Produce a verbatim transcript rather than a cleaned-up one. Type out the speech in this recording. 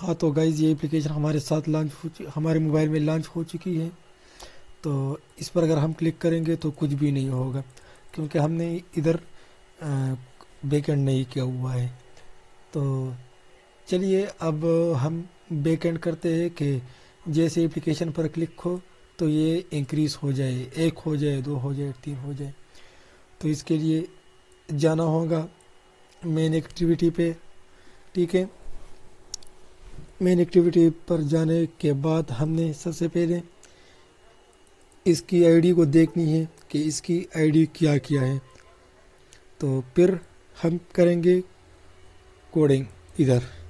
हाँ तो गाइज़ ये एप्लीकेशन हमारे साथ लॉन्च हो चु- हमारे मोबाइल में लॉन्च हो चुकी है। तो इस पर अगर हम क्लिक करेंगे तो कुछ भी नहीं होगा, क्योंकि हमने इधर बैकएंड नहीं किया हुआ है। तो चलिए अब हम बैकएंड करते हैं कि जैसे एप्लीकेशन पर क्लिक हो तो ये इंक्रीज़ हो जाए, एक हो जाए, दो हो जाए, तीन हो जाए। तो इसके लिए जाना होगा मेन एक्टिविटी पे। ठीक है, मेन एक्टिविटी पर जाने के बाद हमने सबसे पहले इसकी आईडी को देखनी है कि इसकी आईडी क्या क्या है। तो फिर हम करेंगे कोडिंग इधर।